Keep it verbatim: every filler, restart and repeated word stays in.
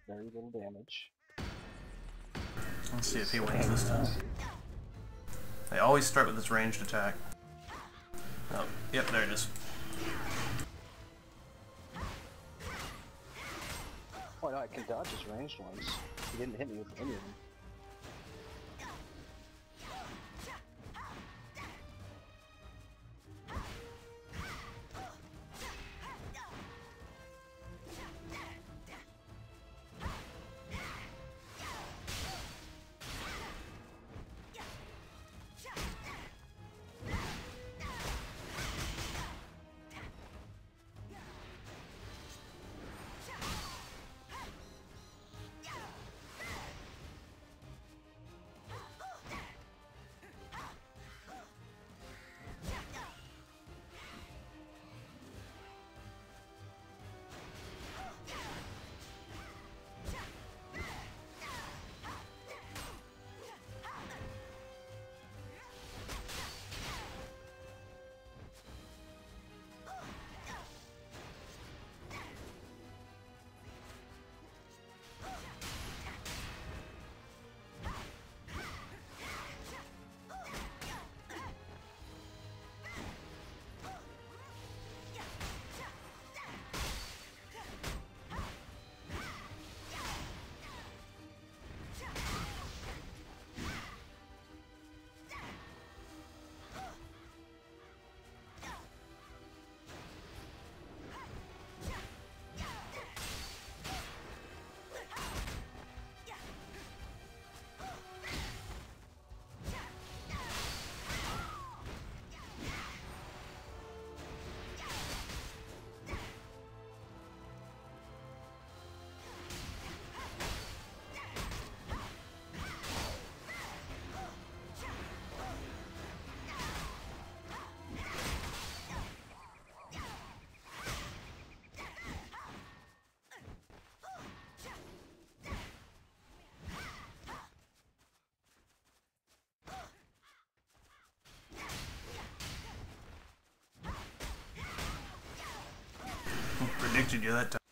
very little damage. Let's see if he wins this time. They always start with this ranged attack. Oh, yep, there it is. Oh no, I can dodge his ranged ones. He didn't hit me with any of them. Predicted you that time.